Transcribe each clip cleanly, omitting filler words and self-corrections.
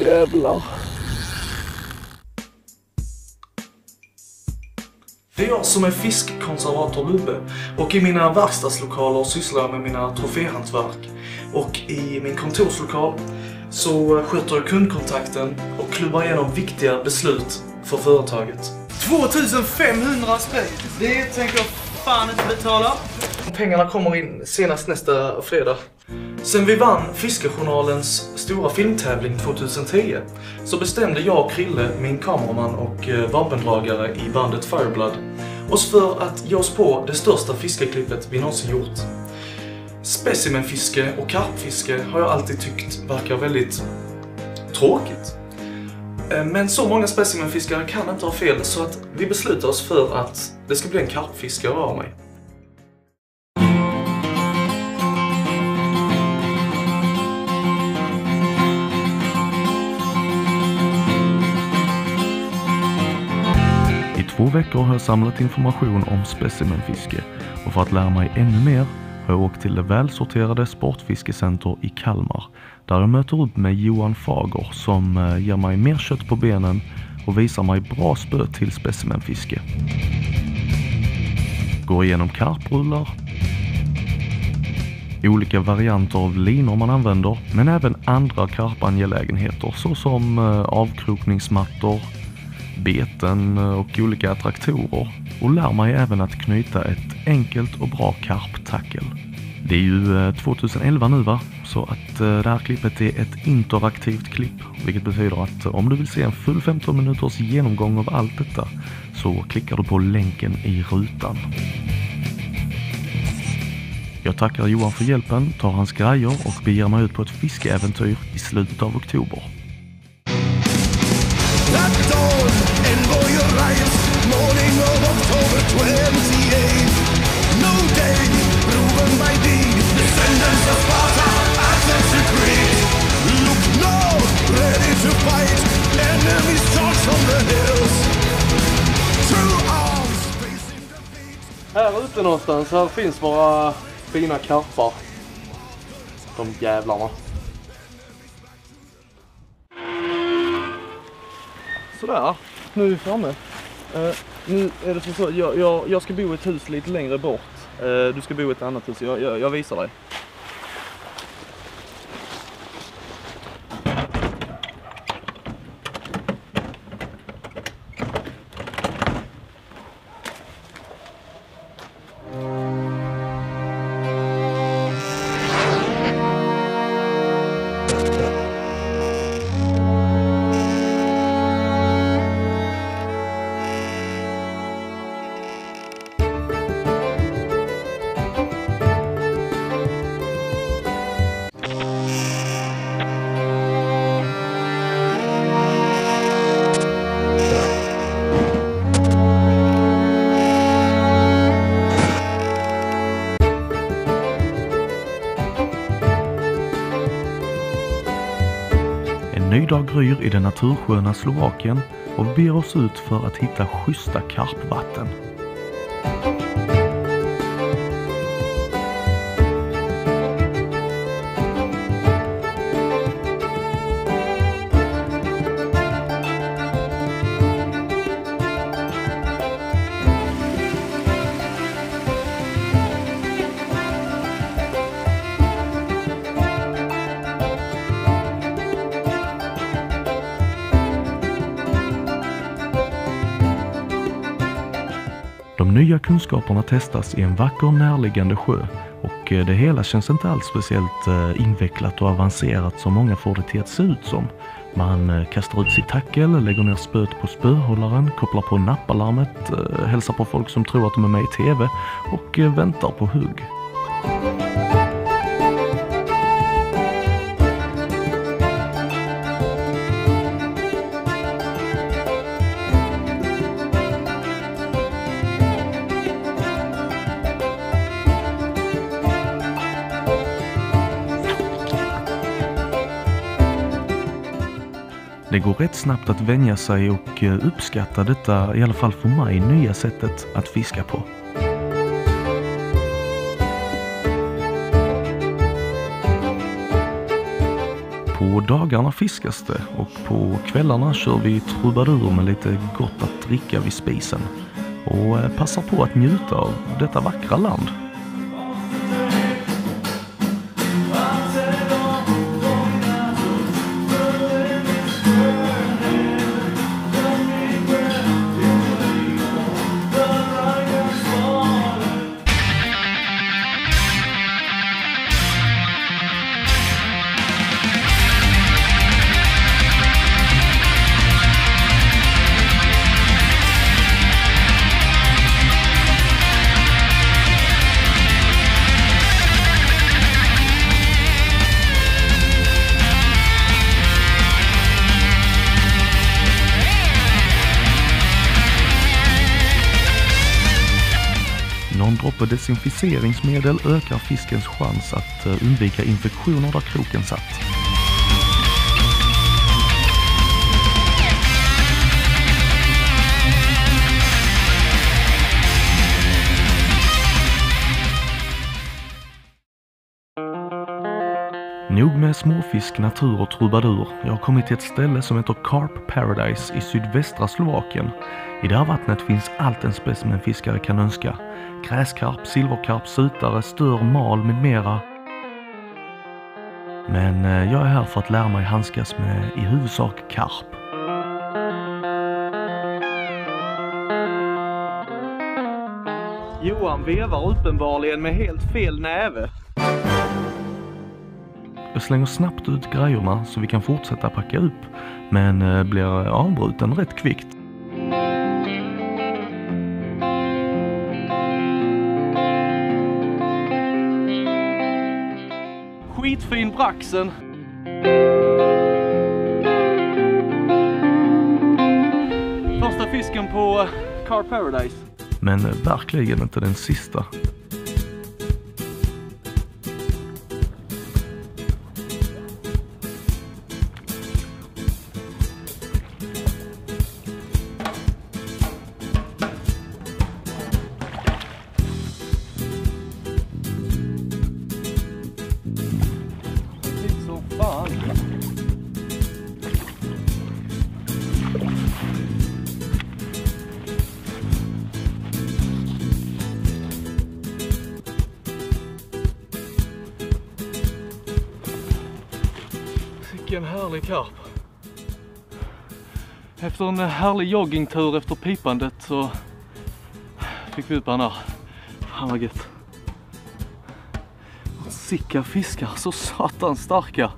jävlar. Det är jag som är fiskkonservator Lubbe och i mina verkstadslokaler sysslar jag med mina troféhantverk. Och i min kontorslokal så sköter jag kundkontakten och klubbar igenom viktiga beslut för företaget. 2500 spänn! Det tänker jag fan inte betala. Pengarna kommer in senast nästa fredag. Sen vi vann Fiskejournalens stora filmtävling 2010 så bestämde jag och Krille, min kameraman och vapendragare i bandet Fireblood, oss för att ge oss på det största fiskeklippet vi någonsin gjort. Specimenfiske och karpfiske har jag alltid tyckt verkar väldigt tråkigt. Men så många specimenfiskare kan inte ha fel så att vi beslutar oss för att det ska bli en karpfiskare av mig. I 2 veckor har jag samlat information om specimenfiske och för att lära mig ännu mer har jag åkt till det välsorterade Sportfiskecenter i Kalmar där jag möter upp med Johan Fager som ger mig mer kött på benen och visar mig bra spö till specimenfiske. Går igenom karprullar, olika varianter av linor man använder men även andra karpangelägenheter såsom avkrokningsmattor, beten och olika attraktorer och lär mig även att knyta ett enkelt och bra karptackel. Det är ju 2011 nu va? Så att det här klippet är ett interaktivt klipp vilket betyder att om du vill se en full 15 minuters genomgång av allt detta så klickar du på länken i rutan. Jag tackar Johan för hjälpen, tar hans grejer och beger mig ut på ett fiskeäventyr i slutet av oktober. Morning of October 28, no day proven by deed, descendants of Sparta, Athens and Crete. Look now, ready to fight, enemies charge from the hills. True arms facing defeat. Här ute någonstans, här finns våra fina karpar. De jävlarna. Sådär, nu är vi framme. Nu är det så jag ska bo i ett hus lite längre bort. Du ska bo i ett annat hus. Jag visar dig. Ny dag gryr i det natursköna Slovakien och vi beger oss ut för att hitta schyssta karpvatten. De nya kunskaperna testas i en vacker närliggande sjö och det hela känns inte alls speciellt invecklat och avancerat som många får det till att se ut som. Man kastar ut sitt tackel, lägger ner spöet på spöhållaren, kopplar på nappalarmet, hälsar på folk som tror att de är med i tv och väntar på hugg. Det går rätt snabbt att vänja sig och uppskatta detta, i alla fall för mig, nya sättet att fiska på. På På dagarna fiskas det och på kvällarna kör vi trubadur med lite gott att dricka vid spisen och passar på att njuta av detta vackra land. Någon droppe desinficeringsmedel ökar fiskens chans att undvika infektioner där kroken satt. Nog med småfisk, natur och trubadur. Jag har kommit till ett ställe som heter Carp Paradise i sydvästra Slovakien. I det här vattnet finns allt en specimenfiskare kan önska. Gräskarp, silverkarp, sutare, stör, mal med mera. Men jag är här för att lära mig handskas med i huvudsak karp. Johan vevar uppenbarligen med helt fel näve. Jag slänger snabbt ut grejerna så vi kan fortsätta packa upp, men blir avbruten rätt kvickt. Skitfin braxen. Första fisken på Carp Paradise. Men verkligen inte den sista. Vilken härlig karp. Efter en härlig joggingtur efter pipandet så fick vi ut den här. Han var gött. Sicka fiskar, så satans starka.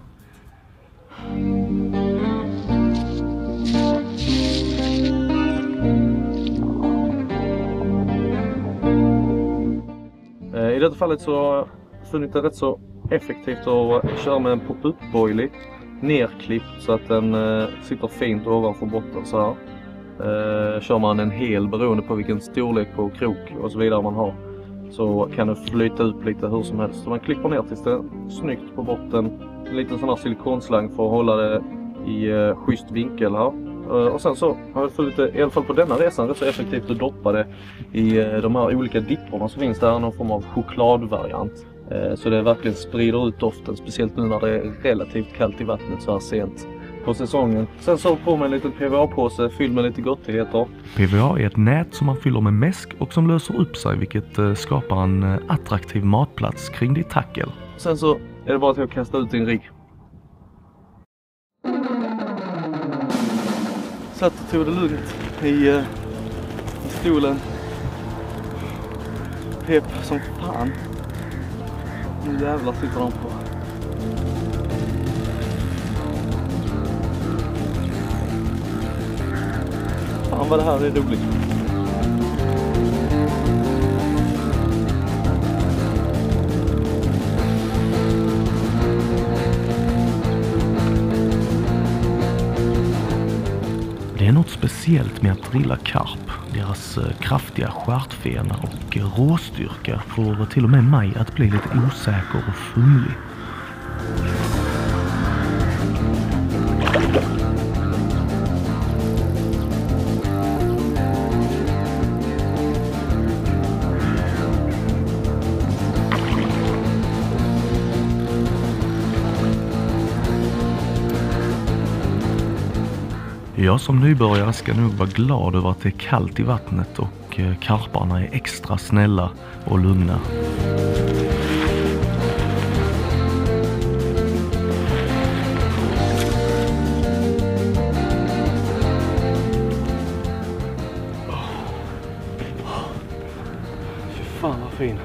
I detta fallet så har jag funnit det rätt så effektivt att köra med en pop-up boilie nerklippt så att den sitter fint ovanför botten så här. Kör man en hel beroende på vilken storlek på krok och så vidare man har, så kan det flyta ut lite hur som helst. Så man klipper ner tills det är snyggt på botten. En liten sån här silikonslang för att hålla det i schysst vinkel här. Och sen så har jag funnit det, i alla fall på denna resan, rätt så effektivt att doppa det i de här olika dipporna som finns där, någon form av chokladvariant. Så det verkligen sprider ut doften, speciellt nu när det är relativt kallt i vattnet så här sent på säsongen. Sen så på med en liten PVA-påse fylld med lite gottigheter. PVA är ett nät som man fyller med mäsk och som löser upp sig, vilket skapar en attraktiv matplats kring ditt tackel. Sen så är det bara till att kasta ut din rigg. Satt och tog det lugnt i stolen. Pep som fan. Nu jävlar sitter de på. Fan vad det här är roligt. Det är något speciellt med att drilla karp. Deras kraftiga stjärtfenar och råstyrka får till och med mig att bli lite osäker och fumlig. Jag som nybörjare ska nog vara glad över att det är kallt i vattnet och karparna är extra snälla och lugna. Fy fan vad fin.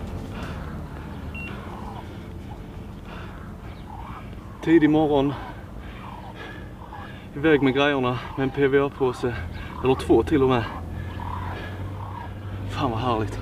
Tidig morgon. Iväg med grejerna med en PVA-påse. Eller 2 till och med. Fan vad härligt.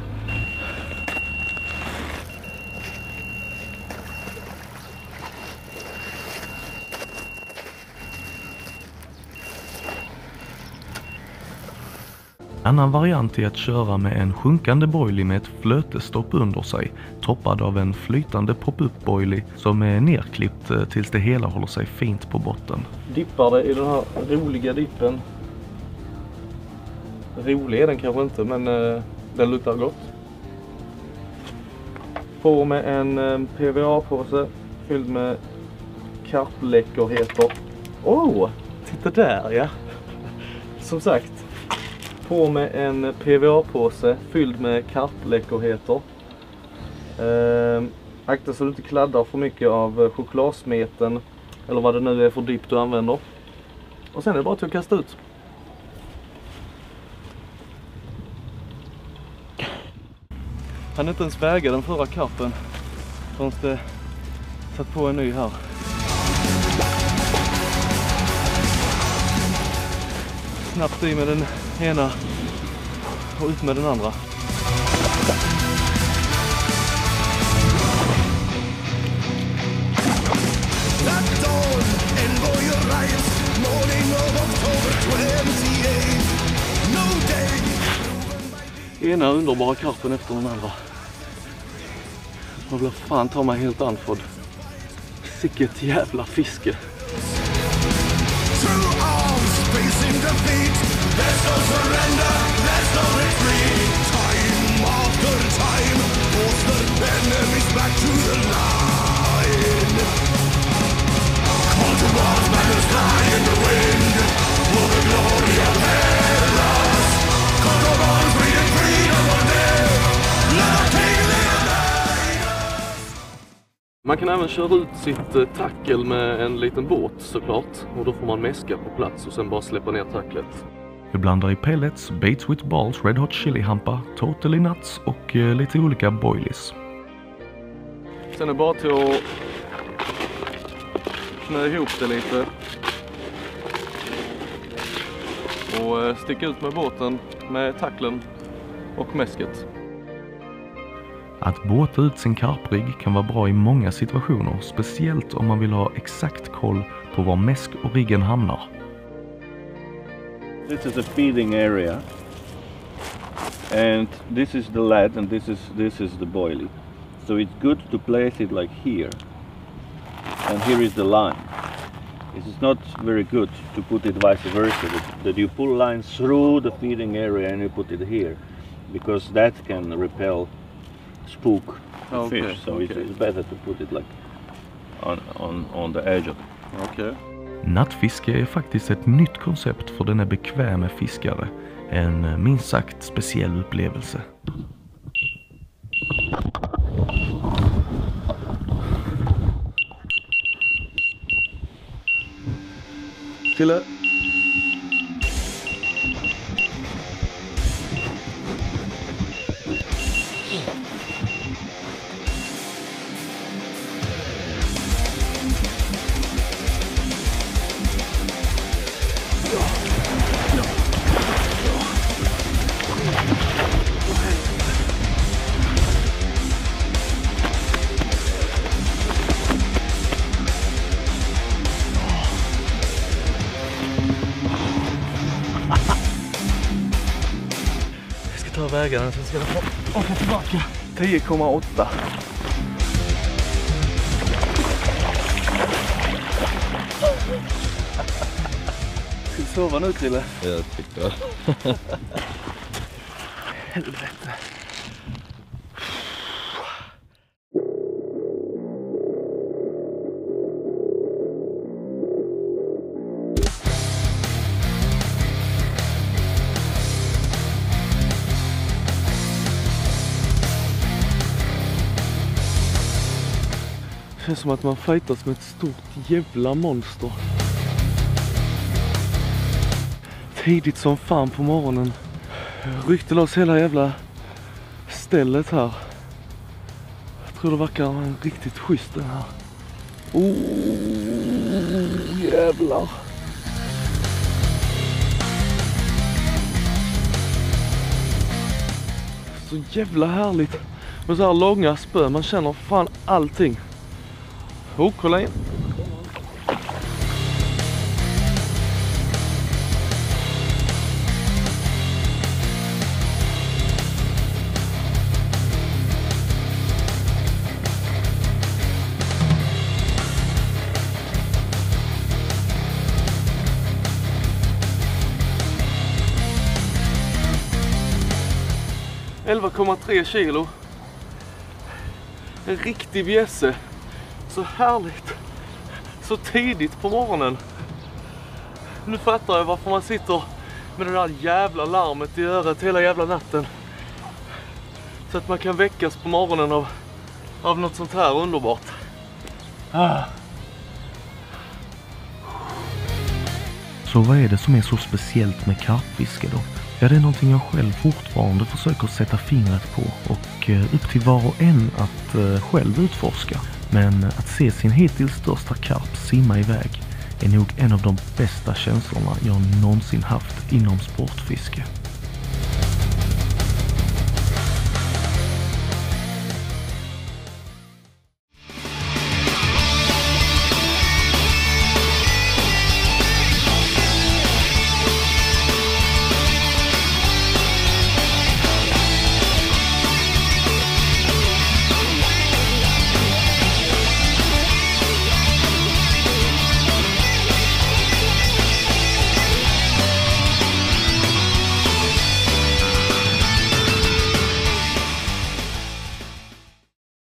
Annan variant är att köra med en sjunkande boilie med ett flötestopp under sig, toppad av en flytande pop-up boilie som är nerklippt tills det hela håller sig fint på botten. Dippar det i den här roliga dippen. Rolig är den kanske inte, men den luktar gott. På med en PVA-påse fylld med karpläckerheter. Titta där ja! Som sagt. På med en PVA-påse fylld med karpläckerheter. Akta så du inte kladdar för mycket av chokladsmeten eller vad det nu är för dipp du använder. Och sen är det bara till att kasta ut. Han inte ens väga den förra karpen. Så måste satt på en ny här. Snabbt i med den ena och ut med den andra. That dawn in Boyer Rise, morning of October 28. No day. Ena underbara karpen efter den andra. Jag blir fan ta mig helt andfådd. Sicket jävla fiske. True arms facing defeat. There's no surrender, there's no retreat. Time after time, force the enemies back to the line. Call to arms, banners fly in the wind. For the glory of Hellas. Call to arms, freedom, freedom one day. Let our king live. Man kan även köra ut sitt tackel med en liten båt såklart. Och då får man mäska på plats och sen bara släppa ner tacklet. Vi blandar i pellets, baits with balls, red hot chili hampa, totally nuts och lite olika boilies. Sen är det bara till att knö ihop det lite. Och sticka ut med båten med tacklen och mäsket. Att båta ut sin karprigg kan vara bra i många situationer, speciellt om man vill ha exakt koll på var mäsk och riggen hamnar. This is a feeding area, and this is the lead, and this is the boilie. So it's good to place it like here, and here is the line. It is not very good to put it vice versa, that you pull lines through the feeding area and you put it here, because that can repel spook the fish. So it's better to put it like on the edge of it. Okej. Nattfiske är faktiskt ett nytt koncept för den är bekväma fiskare. En minst sagt speciell upplevelse. Kille. Ta vägarna så ska jag få åka tillbaka. 10,8. Ska du sova nu Krille? Jag tycker det. Helvete. Det känns som att man fightas med ett stort jävla monster. Tidigt som fan på morgonen ryckte loss hela jävla stället här. Jag tror det verkar en riktigt schysst den här. Jävlar. Så jävla härligt med så här långa spö. Man känner fan allting. Kolla in. $11,3 kilo. En riktig bjässe. Så härligt. Så tidigt på morgonen. Nu fattar jag varför man sitter med det där jävla larmet i örat hela jävla natten. Så att man kan väckas på morgonen av något sånt här underbart. Så vad är det som är så speciellt med karpfiske då? Ja, det är någonting jag själv fortfarande försöker sätta fingret på och upp till var och en att själv utforska. Men att se sin hittills största karp simma iväg är nog en av de bästa känslorna jag någonsin haft inom sportfiske.